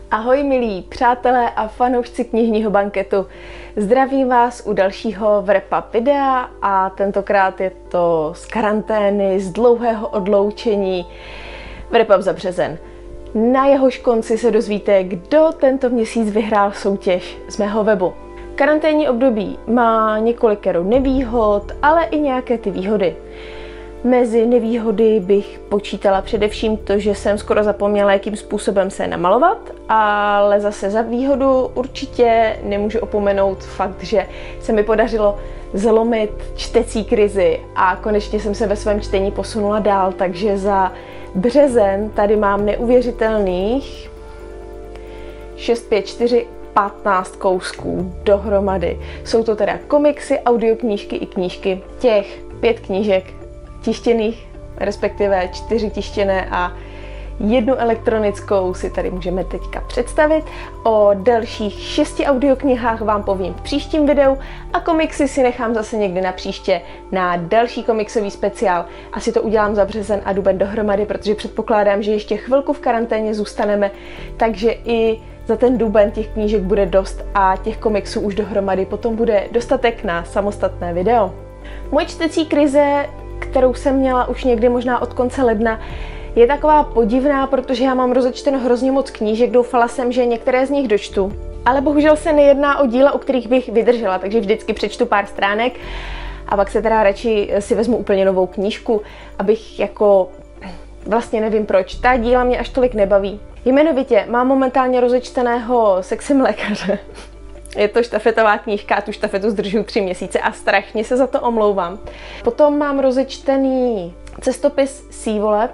Ahoj milí přátelé a fanoušci knižního banketu. Zdravím vás u dalšího wrap-up videa a tentokrát je to z karantény, z dlouhého odloučení wrap-up za březen. Na jehož konci se dozvíte, kdo tento měsíc vyhrál soutěž z mého webu. Karanténní období má několikero nevýhod, ale i nějaké ty výhody. Mezi nevýhody bych počítala především to, že jsem skoro zapomněla, jakým způsobem se namalovat, ale zase za výhodu určitě nemůžu opomenout fakt, že se mi podařilo zlomit čtecí krizi a konečně jsem se ve svém čtení posunula dál, takže za březen tady mám neuvěřitelných 6, 5, 4, 15 kousků dohromady. Jsou to teda komiksy, audioknížky i knížky. Těch 5 knížek tištěných, respektive 4 tištěné a 1 elektronickou si tady můžeme teďka představit. O dalších 6 audioknihách vám povím v příštím videu a komiksy si nechám zase někdy na příště na další komiksový speciál. Asi to udělám za březen a duben dohromady, protože předpokládám, že ještě chvilku v karanténě zůstaneme, takže i za ten duben těch knížek bude dost a těch komiksů už dohromady potom bude dostatek na samostatné video. Moje čtecí krize, kterou jsem měla už někdy možná od konce ledna, je taková podivná, protože já mám rozečteno hrozně moc knížek, doufala jsem, že některé z nich dočtu. Ale bohužel se nejedná o díla, u kterých bych vydržela, takže vždycky přečtu pár stránek a pak se teda radši si vezmu úplně novou knížku, abych jako vlastně nevím proč. Ta díla mě až tolik nebaví. Jmenovitě mám momentálně rozečteného Sexy mlékaře. Je to štafetová knížka a tu štafetu zdržuju 3 měsíce a strašně se za to omlouvám. Potom mám rozečtený Cestopis Sývole.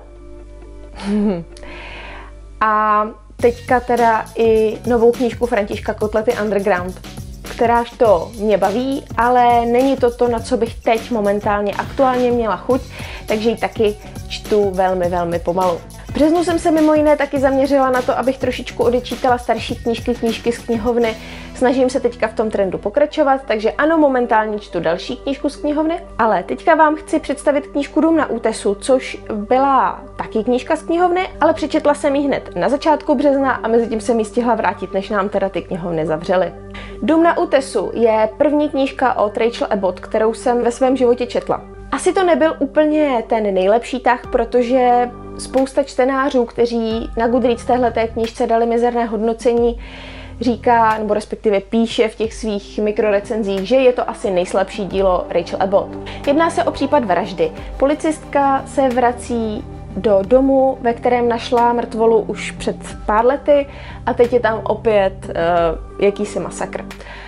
A teďka teda i novou knížku Františka Kotlety Underground, kteráž to mě baví, ale není to, na co bych teď momentálně aktuálně měla chuť, takže ji taky čtu velmi, velmi pomalu. V březnu jsem se mimo jiné taky zaměřila na to, abych trošičku odečítala starší knížky z knihovny. Snažím se teďka v tom trendu pokračovat, takže ano, momentálně čtu další knížku z knihovny, ale teďka vám chci představit knížku Dům na útesu, což byla taky knížka z knihovny, ale přečetla jsem ji hned na začátku března a mezi tím jsem ji stihla vrátit, než nám teda ty knihovny zavřely. Dům na útesu je první knížka od Rachel Abbott, kterou jsem ve svém životě četla. Asi to nebyl úplně ten nejlepší tah, protože spousta čtenářů, kteří na Goodreads téhleté knížce dali mizerné hodnocení, říká, nebo respektive píše v těch svých mikrorecenzích, že je to asi nejslabší dílo Rachel Abbott. Jedná se o případ vraždy. Policistka se vrací do domu, ve kterém našla mrtvolu už před pár lety a teď je tam opět jakýsi masakr.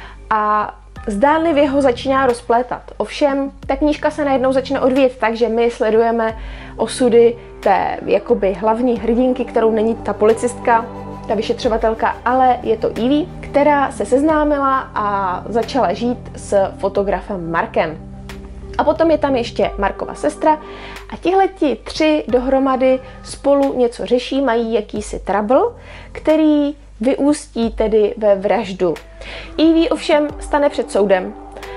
A zdánlivě ho začíná rozplétat. Ovšem, ta knížka se najednou začne odvíjet tak, že my sledujeme osudy té jakoby hlavní hrdinky, kterou není ta policistka, ta vyšetřovatelka, ale je to Evie, která se seznámila a začala žít s fotografem Markem. A potom je tam ještě Markova sestra a tihleti 3 dohromady spolu něco řeší, mají jakýsi trouble, který vyústí tedy ve vraždu. Evie ovšem stane před soudem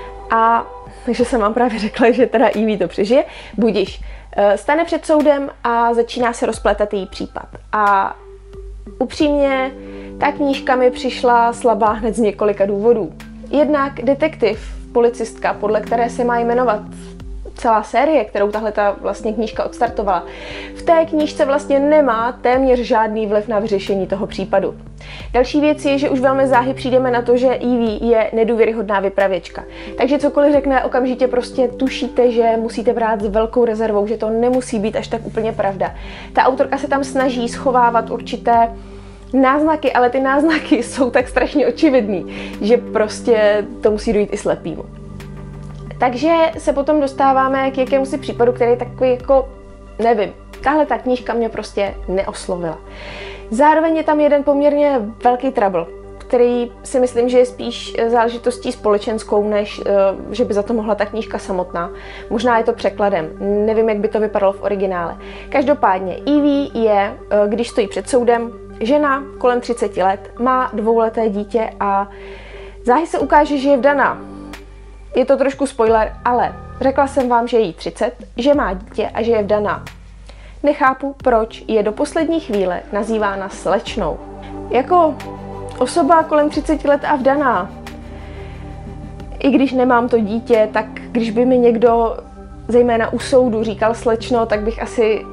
a takže jsem vám právě řekla, že teda Evie to přežije, budiš. Stane před soudem a začíná se rozplétat její případ. A upřímně, ta knížka mi přišla slabá hned z několika důvodů. Jednak detektiv, policistka, podle které se má jmenovat celá série, kterou tahle ta vlastně knížka odstartovala, v té knížce vlastně nemá téměř žádný vliv na vyřešení toho případu. Další věc je, že už velmi záhy přijdeme na to, že Evie je nedůvěryhodná vypravěčka. Takže cokoliv řekne, okamžitě prostě tušíte, že musíte brát s velkou rezervou, že to nemusí být až tak úplně pravda. Ta autorka se tam snaží schovávat určité náznaky, ale ty náznaky jsou tak strašně očividný, že prostě to musí dojít i slepýmu. Takže se potom dostáváme k jakémusi případu, který je takový jako, nevím, tahle ta knížka mě prostě neoslovila. Zároveň je tam jeden poměrně velký trouble, který si myslím, že je spíš záležitostí společenskou, než že by za to mohla ta knížka samotná. Možná je to překladem, nevím, jak by to vypadalo v originále. Každopádně Evie je, když stojí před soudem, žena kolem 30 let, má 2leté dítě a záhy se ukáže, že je vdaná. Je to trošku spoiler, ale řekla jsem vám, že je jí 30, že má dítě a že je vdaná. Nechápu, proč je do poslední chvíle nazývána slečnou. Jako osoba kolem 30 let a vdaná, i když nemám to dítě, tak když by mi někdo, zejména u soudu, říkal slečno, tak bych asi,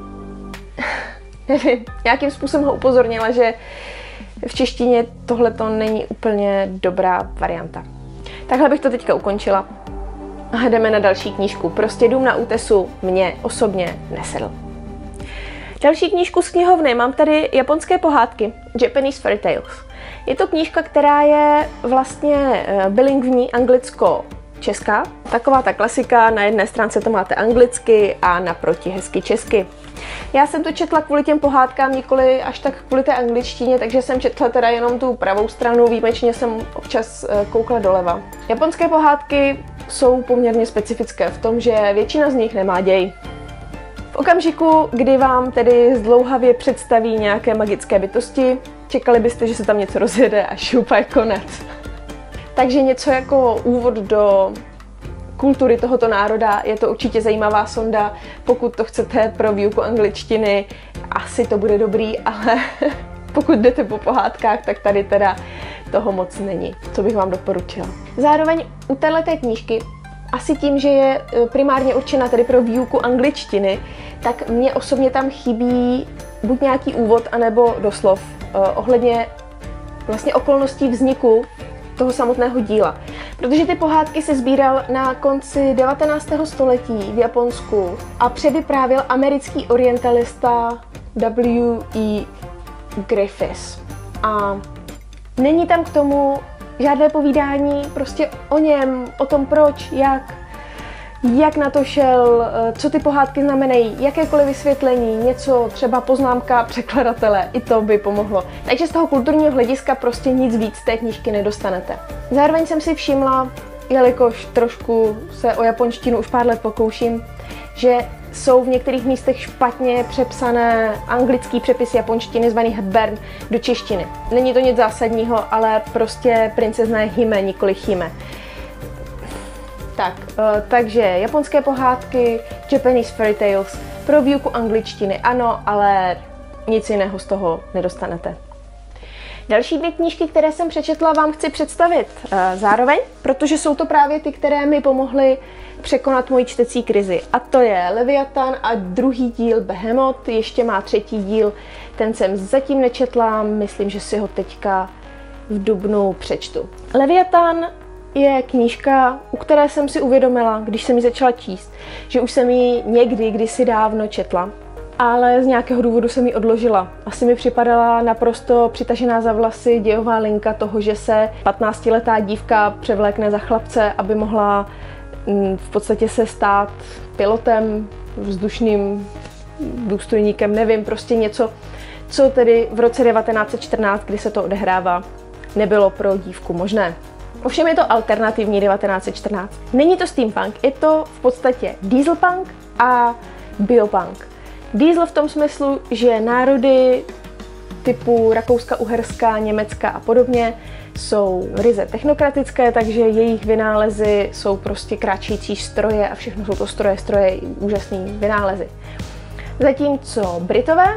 nevím, nějakým způsobem ho upozornila, že v češtině tohleto není úplně dobrá varianta. Takhle bych to teďka ukončila. A jdeme na další knížku. Prostě Dům na útesu mě osobně nesedl. Další knížku z knihovny. Mám tady japonské pohádky. Japanese Fairy Tales. Je to knížka, která je vlastně bilingvní anglicko-česká. Taková ta klasika, na jedné stránce to máte anglicky a naproti hezky česky. Já jsem to četla kvůli těm pohádkám, nikoli až tak kvůli té angličtině, takže jsem četla teda jenom tu pravou stranu, výjimečně jsem občas koukla doleva. Japonské pohádky jsou poměrně specifické v tom, že většina z nich nemá děj. V okamžiku, kdy vám tedy zdlouhavě představí nějaké magické bytosti, čekali byste, že se tam něco rozjede a šupa je konec. Takže něco jako úvod do kultury tohoto národa, je to určitě zajímavá sonda. Pokud to chcete pro výuku angličtiny, asi to bude dobrý, ale pokud jdete po pohádkách, tak tady teda toho moc není, co bych vám doporučila. Zároveň u téhleté knížky, asi tím, že je primárně určena tedy pro výuku angličtiny, tak mně osobně tam chybí buď nějaký úvod, anebo doslov ohledně vlastně okolností vzniku toho samotného díla. Protože ty pohádky se sbíral na konci 19. století v Japonsku a převyprávěl americký orientalista W.E. Griffiths. A není tam k tomu žádné povídání prostě o něm, o tom proč, jak na to šel, co ty pohádky znamenají, jakékoliv vysvětlení, něco, třeba poznámka překladatele, i to by pomohlo. Takže z toho kulturního hlediska prostě nic víc z té knížky nedostanete. Zároveň jsem si všimla, jelikož trošku se o japonštinu už pár let pokouším, že jsou v některých místech špatně přepsané anglický přepis japonštiny zvaný Hepburn do češtiny. Není to nic zásadního, ale prostě princezna je Hime, nikoli Chime. Tak, takže japonské pohádky, Japanese Fairy Tales, pro výuku angličtiny ano, ale nic jiného z toho nedostanete. Další dvě knížky, které jsem přečetla, vám chci představit zároveň, protože jsou to právě ty, které mi pomohly překonat moji čtecí krizi. A to je Leviatan a druhý díl Behemoth, ještě má třetí díl, ten jsem zatím nečetla, myslím, že si ho teďka v dubnu přečtu. Leviatan je knížka, u které jsem si uvědomila, když jsem ji začala číst, že už jsem ji někdy, kdysi dávno četla, ale z nějakého důvodu jsem ji odložila. Asi mi připadala naprosto přitažená za vlasy dějová linka toho, že se 15letá dívka převlékne za chlapce, aby mohla v podstatě se stát pilotem, vzdušným důstojníkem, nevím, prostě něco, co tedy v roce 1914, kdy se to odehrává, nebylo pro dívku možné. Ovšem je to alternativní 1914. Není to steampunk, je to v podstatě dieselpunk a biopunk. Diesel v tom smyslu, že národy typu Rakouska, Uherska, Německa a podobně jsou ryze technokratické, takže jejich vynálezy jsou prostě kráčející stroje a všechno jsou to stroje, úžasný vynálezy. Zatímco Britové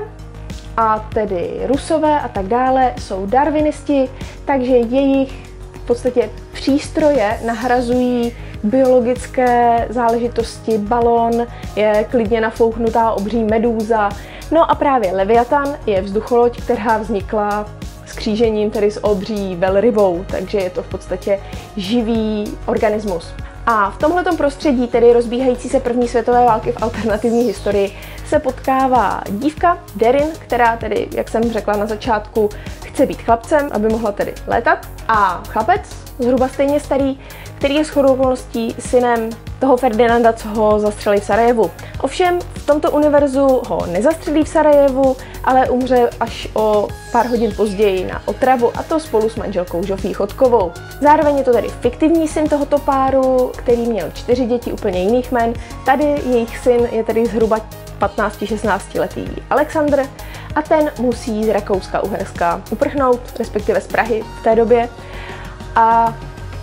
a tedy Rusové a tak dále jsou darwinisti, takže jejich v podstatě přístroje nahrazují biologické záležitosti, balon, je klidně nafouknutá obří medúza. No a právě Leviatan je vzducholoď, která vznikla skřížením tedy s obří velrybou, takže je to v podstatě živý organismus. A v tomhletom prostředí, tedy rozbíhající se první světové války v alternativní historii, se potkává dívka Darin, která tedy, jak jsem řekla na začátku, chce být chlapcem, aby mohla tedy létat, a chlapec, zhruba stejně starý, který je shodou okolností synem toho Ferdinanda, co ho zastřelí v Sarajevu. Ovšem v tomto univerzu ho nezastřelí v Sarajevu, ale umře až o pár hodin později na otravu, a to spolu s manželkou Žofí Chodkovou. Zároveň je to tedy fiktivní syn tohoto páru, který měl 4 děti úplně jiných jmen. Tady jejich syn je tedy zhruba 15-16 letý Alexandr a ten musí z Rakouska Uherska uprchnout, respektive z Prahy v té době. A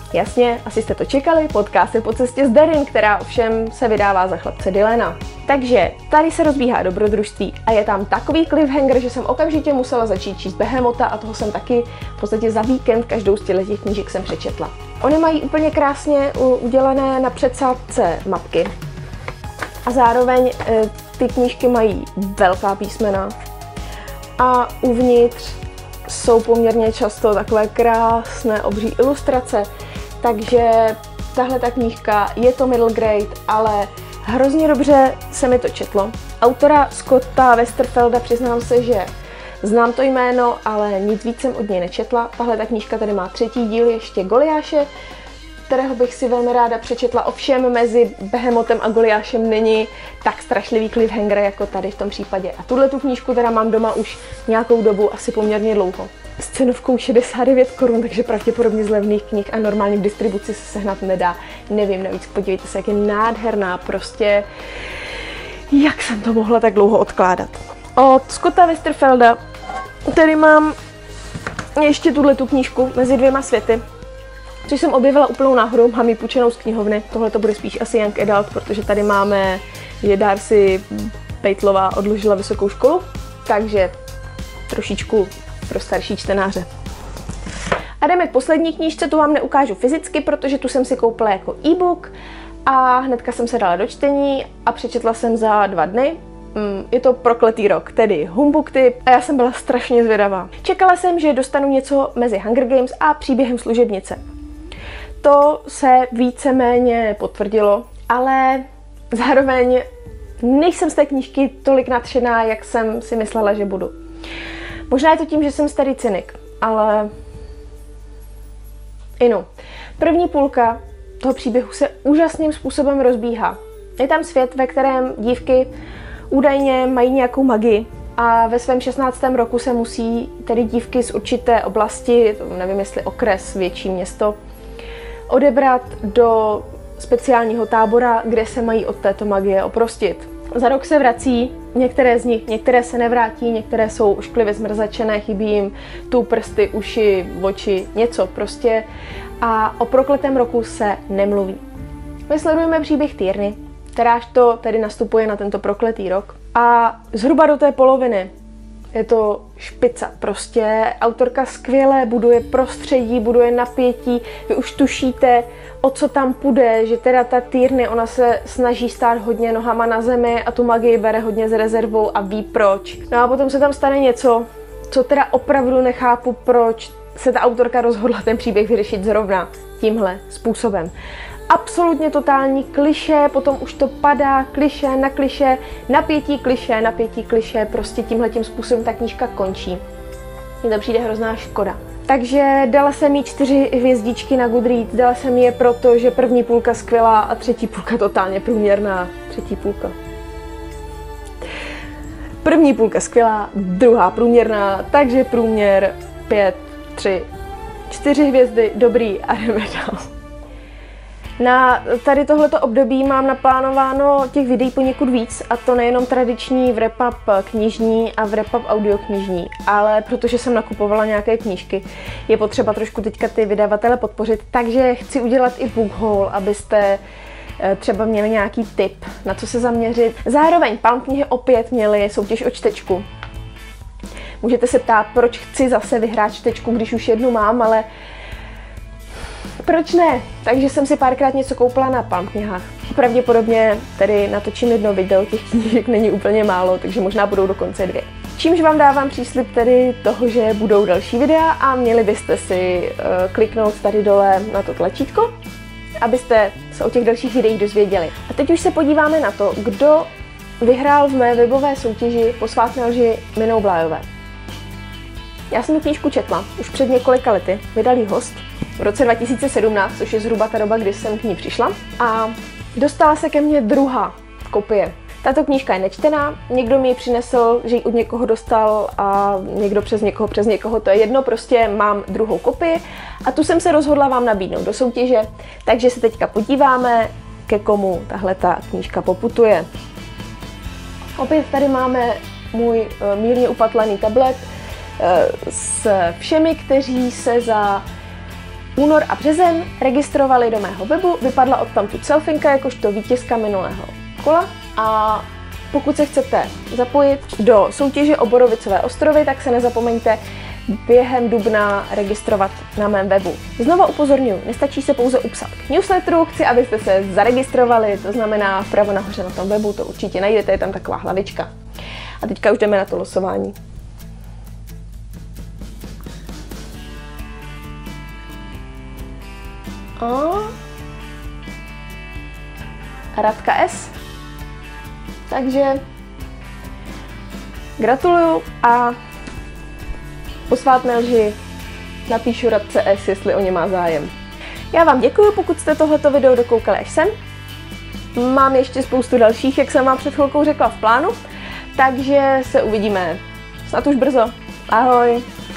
Jasně, asi jste to čekali, potká se po cestě s Darin, která ovšem se vydává za chlapce Dylana. Takže tady se rozbíhá dobrodružství a je tam takový cliffhanger, že jsem okamžitě musela začít číst Behemota a toho jsem taky v podstatě za víkend každou z těch knížek jsem přečetla. Oni mají úplně krásně udělané na předsádce mapky a zároveň ty knížky mají velká písmena a uvnitř jsou poměrně často takové krásné obří ilustrace, takže tahle ta knížka je to middle grade, ale hrozně dobře se mi to četlo. Autora Scotta Westerfelda, přiznám se, že znám to jméno, ale nic víc jsem od něj nečetla. Tahle ta knížka tady má 3. díl ještě Goliáše, kterého bych si velmi ráda přečetla, ovšem mezi Behemotem a Goliášem není tak strašlivý cliffhanger jako tady v tom případě. A tuhle tu knížku teda mám doma už nějakou dobu, asi poměrně dlouho. S cenovkou 69 korun, takže pravděpodobně z levných knih a normálně v distribuci se sehnat nedá. Nevím, navíc podívejte se, jak je nádherná, prostě jak jsem to mohla tak dlouho odkládat. Od Scotta Westerfelda tady mám ještě tuhle tu knížku Mezi dvěma světy, což jsem objevila úplnou náhodou, mám ji půjčenou z knihovny. Tohle to bude spíš asi young adult, protože tady máme, že Darcy Pejtlová odložila vysokou školu, takže trošičku pro starší čtenáře. A jdeme k poslední knížce, tu vám neukážu fyzicky, protože tu jsem si koupila jako e-book a hnedka jsem se dala do čtení a přečetla jsem za 2 dny. Je to Prokletý rok, tedy humbug typ, a já jsem byla strašně zvědavá. Čekala jsem, že dostanu něco mezi Hunger Games a Příběhem služebnice. To se víceméně potvrdilo, ale zároveň nejsem z té knížky tolik nadšená, jak jsem si myslela, že budu. Možná je to tím, že jsem starý cynik, ale první půlka toho příběhu se úžasným způsobem rozbíhá. Je tam svět, ve kterém dívky údajně mají nějakou magii a ve svém 16. roku se musí tedy dívky z určité oblasti, nevím jestli okres, větší město, odebrat do speciálního tábora, kde se mají od této magie oprostit. Za rok se vrací, některé z nich, některé se nevrátí, některé jsou ošklivě zmrzačené, chybí jim tu prsty, uši, oči, něco prostě. A o prokletém roku se nemluví. My sledujeme příběh Tyrny, kteráž to tedy nastupuje na tento prokletý rok. A zhruba do té poloviny je to špica. Prostě autorka skvěle buduje prostředí, buduje napětí. Vy už tušíte, o co tam půjde, že teda ta Tyrny, ona se snaží stát hodně nohama na zemi a tu magii bere hodně s rezervou a ví proč. No a potom se tam stane něco, co teda opravdu nechápu, proč se ta autorka rozhodla ten příběh vyřešit zrovna tímhle způsobem. Absolutně totální klišé, potom už to padá klišé, napětí klišé, prostě tímhletím způsobem ta knížka končí. Mně to přijde hrozná škoda. Takže dala jsem jí 4 hvězdičky na Goodreads, dala jsem je proto, že první půlka skvělá a třetí půlka totálně průměrná. První půlka skvělá, druhá průměrná, takže průměr 5, 3, 4 hvězdy, dobrý a jdeme dál. Na tady tohleto období mám naplánováno těch videí poněkud víc, a to nejenom tradiční wrap-up knižní a wrap-up audioknižní, ale protože jsem nakupovala nějaké knížky, je potřeba trošku teďka ty vydavatele podpořit, takže chci udělat i book haul, abyste třeba měli nějaký tip, na co se zaměřit. Zároveň Palm knihy opět měly soutěž o čtečku. Můžete se ptát, proč chci zase vyhrát čtečku, když už jednu mám, ale proč ne? Takže jsem si párkrát něco koupila na Palm knihách. Pravděpodobně tedy natočím jedno video, těch knížek není úplně málo, takže možná budou dokonce 2. Čímž vám dávám příslib tedy toho, že budou další videa a měli byste si kliknout tady dole na to tlačítko, abyste se o těch dalších videích dozvěděli. A teď už se podíváme na to, kdo vyhrál v mé webové soutěži Posvátné lži Minou Blájové. Já jsem tu knížku četla už před několika lety, vydal ji Host v roce 2017, což je zhruba ta doba, kdy jsem k ní přišla. A dostala se ke mně druhá kopie. Tato knížka je nečtená, někdo mi ji přinesl, že ji od někoho dostal a někdo přes někoho, to je jedno, prostě mám druhou kopii a tu jsem se rozhodla vám nabídnout do soutěže, takže se teďka podíváme, ke komu tahle ta knížka poputuje. Opět tady máme můj mírně upatlaný tablet s všemi, kteří se za únor a březen registrovali do mého webu, vypadla odtamtud selfinka jakožto vítězka minulého kola a pokud se chcete zapojit do soutěže o Borovicové ostrovy, tak se nezapomeňte během dubna registrovat na mém webu. Znova upozorňuji, nestačí se pouze upsat k newsletteru, chci, abyste se zaregistrovali, to znamená vpravo nahoře na tom webu, to určitě najdete, je tam taková hlavička. A teďka už jdeme na to losování. Radka S. Takže gratuluju a posvátné lži napíšu Radce S, jestli o ně má zájem. Já vám děkuji, pokud jste tohleto video dokoukali až sem. Mám ještě spoustu dalších, jak jsem vám před chvilkou řekla, v plánu, takže se uvidíme snad už brzo. Ahoj!